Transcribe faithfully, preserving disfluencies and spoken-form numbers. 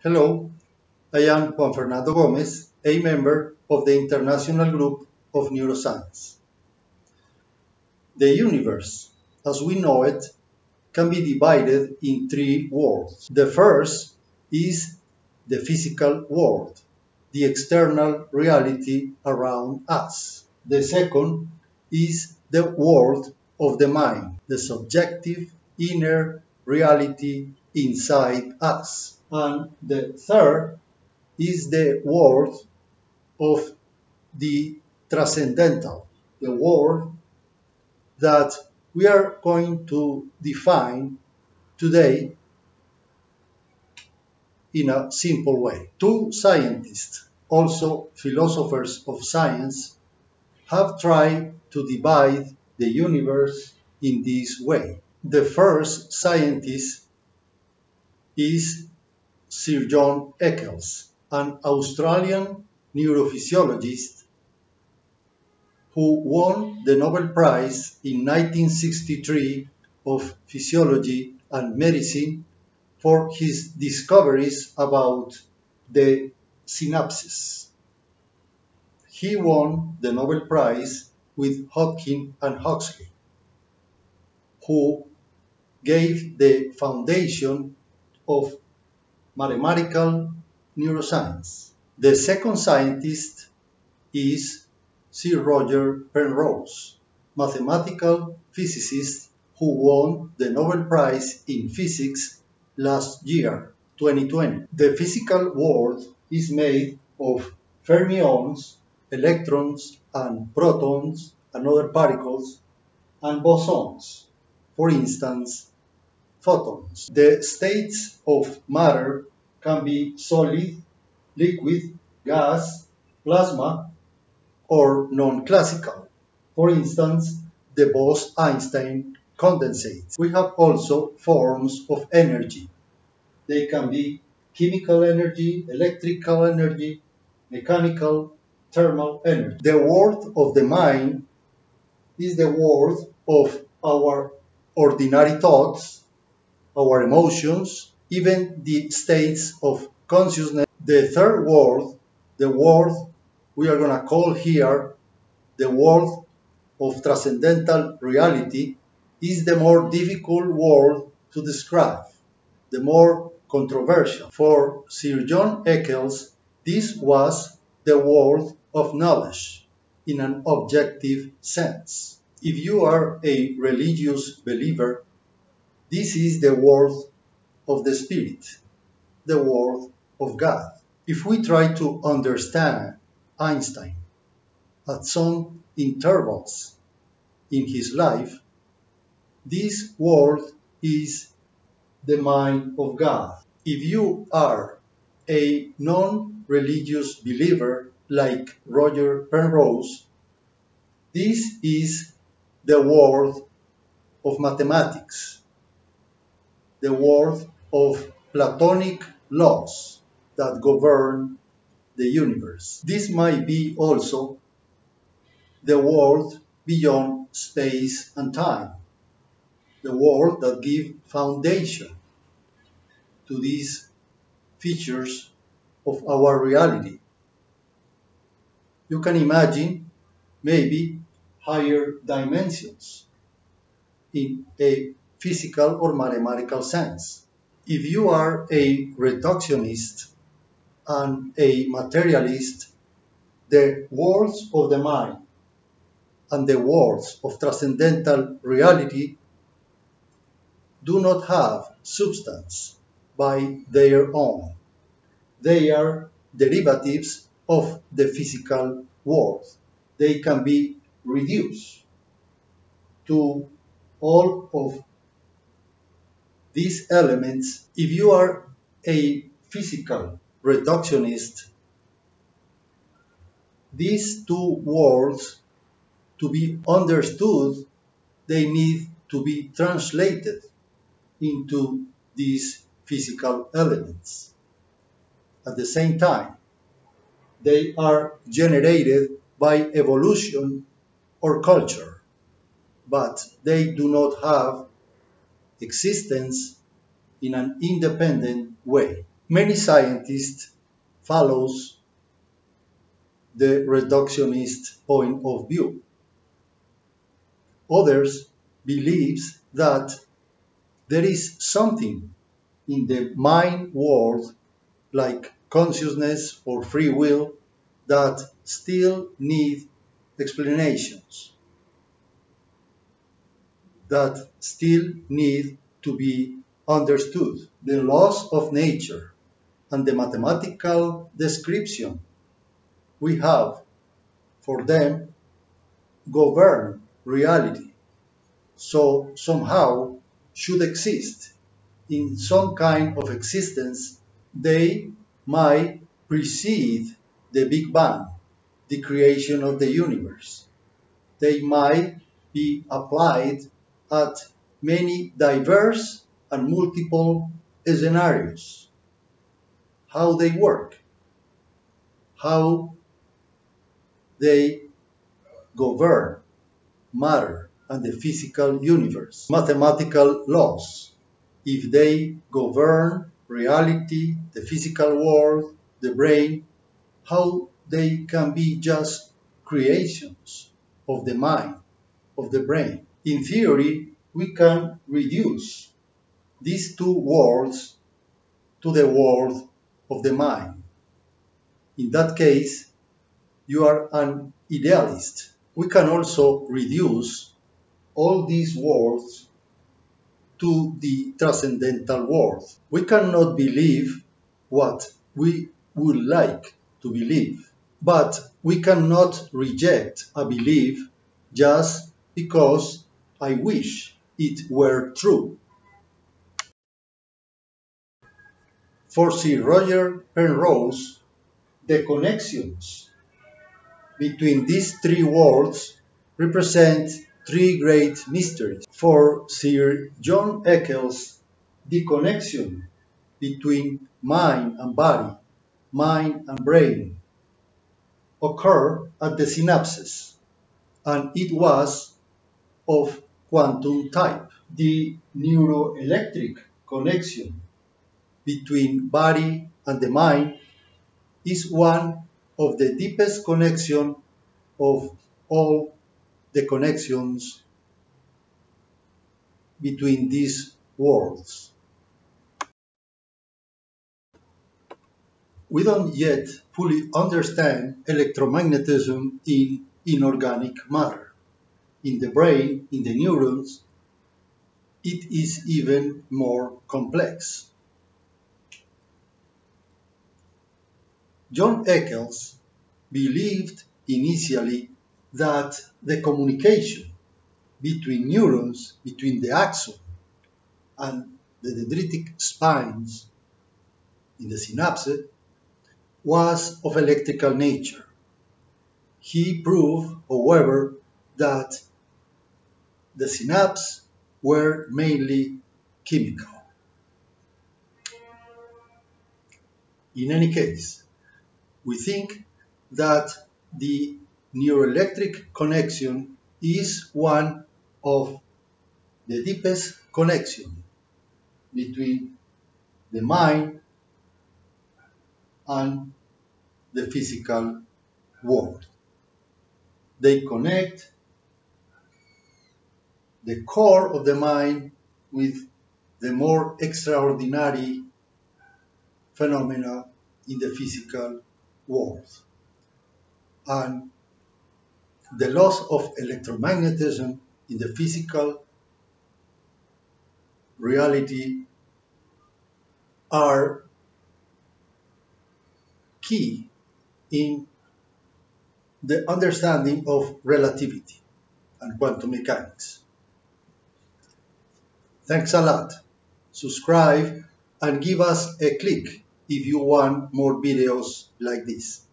Hello, I am Juan Fernando Gomez, a member of the International Group of Neuroscience. The universe, as we know it, can be divided in three worlds. The first is the physical world, the external reality around us. The second is the world of the mind, the subjective inner reality inside us. And the third is the world of the transcendental, the world that we are going to define today in a simple way. Two scientists, also philosophers of science, have tried to divide the universe in this way. The first scientist is Sir John Eccles, an Australian neurophysiologist who won the Nobel Prize in nineteen sixty-three of Physiology and Medicine for his discoveries about the synapses. He won the Nobel Prize with Hopkins and Huxley, who gave the foundation of mathematical neuroscience. The second scientist is Sir Roger Penrose, mathematical physicist who won the Nobel Prize in Physics last year, twenty twenty. The physical world is made of fermions, electrons and protons and other particles, and bosons, for instance, photons. The states of matter can be solid, liquid, gas, plasma, or non-classical. For instance, the Bose-Einstein condensate. We have also forms of energy. They can be chemical energy, electrical energy, mechanical, thermal energy. The world of the mind is the world of our ordinary thoughts, our emotions, even the states of consciousness. The third world, the world we are going to call here the world of transcendental reality, is the more difficult world to describe, the more controversial. For Sir John Eccles, this was the world of knowledge in an objective sense. If you are a religious believer, this is the world of the Spirit, the world of God. If we try to understand Einstein at some intervals in his life, this world is the mind of God. If you are a non-religious believer like Roger Penrose, this is the world of mathematics, the world of Platonic laws that govern the universe. This might be also the world beyond space and time, the world that gives foundation to these features of our reality. You can imagine maybe higher dimensions in a physical or mathematical sense. If you are a reductionist and a materialist, the worlds of the mind and the worlds of transcendental reality do not have substance by their own. They are derivatives of the physical world. They can be reduced to all of these elements. If you are a physical reductionist, these two worlds, to be understood, they need to be translated into these physical elements. At the same time, they are generated by evolution or culture, but they do not have existence in an independent way. Many scientists follows the reductionist point of view. Others believes that there is something in the mind world, like consciousness or free will, that still need explanations, that still need to be understood. The laws of nature and the mathematical description we have for them govern reality, so somehow should exist. In some kind of existence, they might precede the Big Bang, the creation of the universe. They might be applied at many diverse and multiple scenarios. How they work, how they govern matter and the physical universe, mathematical laws, if they govern reality, the physical world, the brain, how they can be just creations of the mind, of the brain. In theory, we can reduce these two worlds to the world of the mind. In that case, you are an idealist. We can also reduce all these worlds to the transcendental world. We cannot believe what we would like to believe, but we cannot reject a belief just because I wish it were true. For Sir Roger Penrose, the connections between these three worlds represent three great mysteries. For Sir John Eccles, the connection between mind and body, mind and brain, occurred at the synapses, and it was of quantum type. The neuroelectric connection between body and the mind is one of the deepest connection of all the connections between these worlds. We don't yet fully understand electromagnetism in inorganic matter. In the brain, in the neurons, it is even more complex. John Eccles believed initially that the communication between neurons, between the axon and the dendritic spines in the synapse, was of electrical nature. He proved, however, that the synapses were mainly chemical. In any case, we think that the neuroelectric connection is one of the deepest connection between the mind and the physical world. They connect the core of the mind with the more extraordinary phenomena in the physical world. And the laws of electromagnetism in the physical reality are key in the understanding of relativity and quantum mechanics. Thanks a lot. Subscribe and give us a click if you want more videos like this.